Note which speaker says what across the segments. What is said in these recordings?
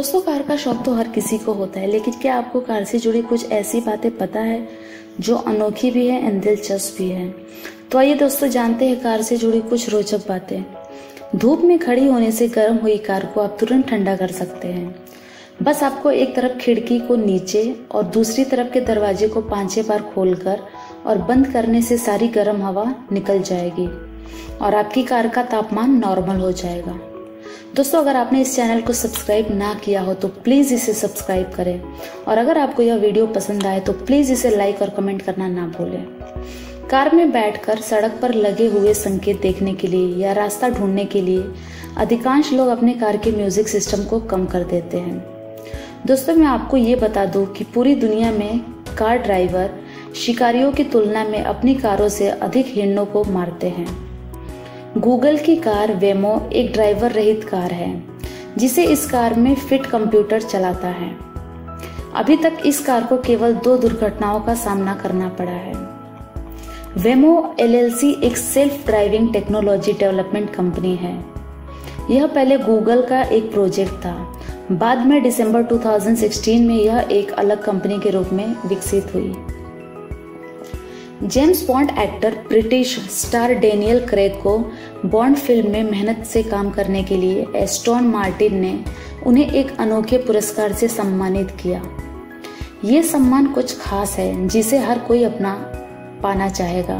Speaker 1: दोस्तों, कार का शौक तो हर किसी को होता है, लेकिन क्या आपको कार से जुड़ी कुछ ऐसी बातें पता है जो अनोखी भी है एंड दिलचस्प भी है? तो आइए दोस्तों, जानते हैं कार से जुड़ी कुछ रोचक बातें। धूप में खड़ी होने से गर्म हुई कार को आप तुरंत ठंडा कर सकते हैं। बस आपको एक तरफ खिड़की को नीचे और दूसरी तरफ के दरवाजे को 5-6 बार खोलकर और बंद करने से सारी गर्म हवा निकल जाएगी और आपकी कार का तापमान नॉर्मल हो जाएगा। दोस्तों, अगर आपने इस चैनल को सब्सक्राइब ना किया हो तो प्लीज़ इसे सब्सक्राइब करें और अगर आपको यह वीडियो पसंद आए तो प्लीज़ इसे लाइक और कमेंट करना ना भूलें। कार में बैठकर सड़क पर लगे हुए संकेत देखने के लिए या रास्ता ढूंढने के लिए अधिकांश लोग अपने कार के म्यूजिक सिस्टम को कम कर देते हैं। दोस्तों, मैं आपको ये बता दूं कि पूरी दुनिया में कार ड्राइवर शिकारियों की तुलना में अपनी कारों से अधिक हिरणों को मारते हैं। गूगल की कार वेमो एक ड्राइवर रहित कार है जिसे इस कार में फिट कंप्यूटर चलाता है। अभी तक इस कार को केवल 2 दुर्घटनाओं का सामना करना पड़ा है। वेमो LLC एक self driving technology development company है। यह पहले गूगल का एक प्रोजेक्ट था। बाद में दिसंबर 2016 में यह एक अलग कंपनी के रूप में विकसित हुई। James Bond actor British star Daniel Craig को बॉन्ड फिल्म में मेहनत से काम करने के लिए एस्टन मार्टिन ने उन्हें एक अनोखे पुरस्कार से सम्मानित किया। ये सम्मान कुछ खास है जिसे हर कोई अपना पाना चाहेगा।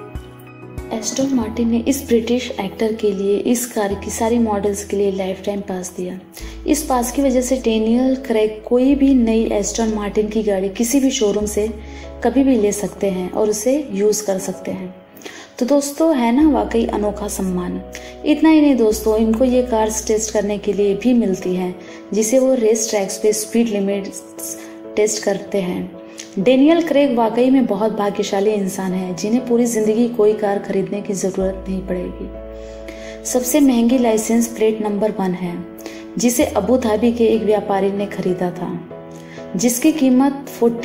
Speaker 1: एस्टन मार्टिन ने इस ब्रिटिश एक्टर के लिए इस कार की सारी मॉडल्स के लिए लाइफ टाइम पास दिया। इस पास की वजह से डेनियल क्रेग कोई भी नई एस्टन मार्टिन की गाड़ी किसी भी शोरूम से कभी भी ले सकते हैं और उसे यूज कर सकते हैं। तो दोस्तों, है ना वाकई अनोखा सम्मान। इतना ही नहीं दोस्तों, इनको ये कार्स टेस्ट करने के लिए भी मिलती हैं जिसे वो रेस ट्रैक्स पे स्पीड लिमिट टेस्ट करते हैं। डेनियल क्रेग वाकई में बहुत भाग्यशाली इंसान है जिन्हें पूरी जिंदगी कोई कार खरीदने की जरूरत नहीं पड़ेगी। सबसे महंगी लाइसेंस प्लेट नंबर 1 है जिसे अबू धाबी के एक व्यापारी ने खरीदा था, जिसकी कीमत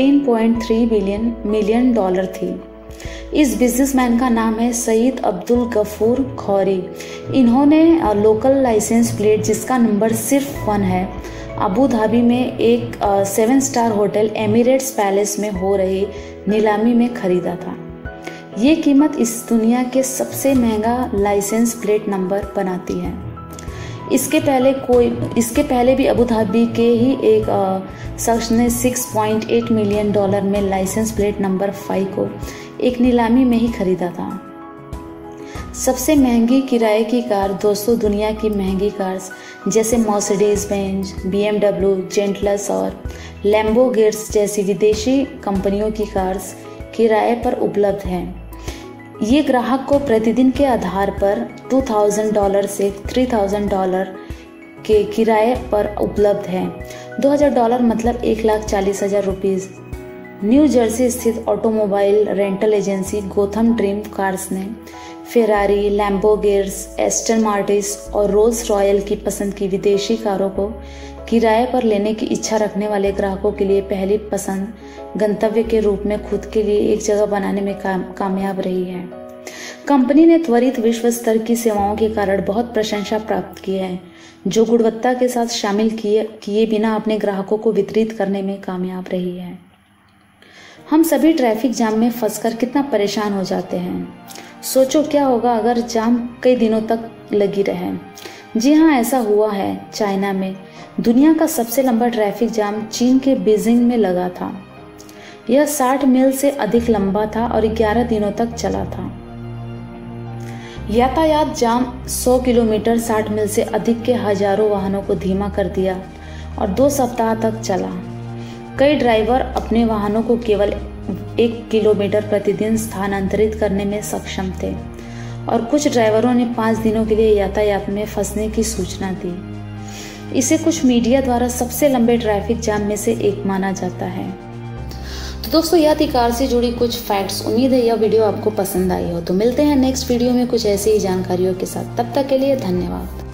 Speaker 1: 14.3 मिलियन डॉलर थी। इस बिजनेसमैन का नाम है सईद अब्दुल गफूर खौरी। इन्होंने लोकल लाइसेंस प्लेट जिसका नंबर सिर्फ 1 है, अबू धाबी में एक 7 स्टार होटल एमिरेट्स पैलेस में हो रही नीलामी में खरीदा था। ये कीमत इस दुनिया के सबसे महंगा लाइसेंस प्लेट नंबर बनाती है। इसके पहले भी अबू धाबी के ही एक शख्स ने 6.8 मिलियन डॉलर में लाइसेंस प्लेट नंबर 5 को एक नीलामी में ही खरीदा था। सबसे महंगी किराए की कार दोस्तों, दुनिया की महंगी कार्स जैसे मर्सिडीज बेंज, BMW, जेंटलस और लैम्बोर्गिनी जैसी विदेशी कंपनियों की कार्स किराए पर उपलब्ध हैं। ये ग्राहक को प्रतिदिन के आधार पर $2,000 से $3,000 के किराए पर उपलब्ध है। $2,000 मतलब 1,40,000 रुपीज़। न्यू जर्सी स्थित automobile rental agency Gotham Dream Cars ने फेरारी, लैम्बोर्गिनी, एस्टन मार्टिन और रोल्स रॉयल की पसंद की विदेशी कारों को किराए पर लेने की इच्छा रखने वाले ग्राहकों के लिए पहली पसंद गंतव्य के रूप में खुद के लिए एक जगह बनाने में कामयाब रही है। कंपनी ने त्वरित विश्व स्तर की सेवाओं के कारण बहुत प्रशंसा प्राप्त की है, जो गुणवत्ता के साथ शामिल किए बिना अपने ग्राहकों को वितरित करने में कामयाब रही है। हम सभी ट्रैफिक जाम में फंसकर कितना परेशान हो जाते हैं। सोचो क्या होगा अगर जाम कई दिनों तक लगी रहे। जी हाँ, ऐसा हुआ है चाइना में। दुनिया का सबसे लंबा ट्रैफिक जाम चीन के बीजिंग में लगा था। यह 60 मील से अधिक लंबा था और 11 दिनों तक चला था। यातायात जाम 100 किलोमीटर 60 मील से अधिक के हजारों वाहनों को धीमा कर दिया और 2 सप्ताह तक चला। कई ड्राइवर अपने वाहनों को केवल 1 किलोमीटर प्रतिदिन स्थानांतरित करने में सक्षम थे और कुछ ड्राइवरों ने 5 दिनों के लिए यातायात में फंसने की सूचना दी। इसे कुछ मीडिया द्वारा सबसे लंबे ट्रैफिक जाम में से एक माना जाता है। तो दोस्तों, यह थी कार से जुड़ी कुछ फैक्ट्स। उम्मीद है यह वीडियो आपको पसंद आई हो। तो मिलते हैं नेक्स्ट वीडियो में कुछ ऐसी ही जानकारियों के साथ। तब तक के लिए धन्यवाद।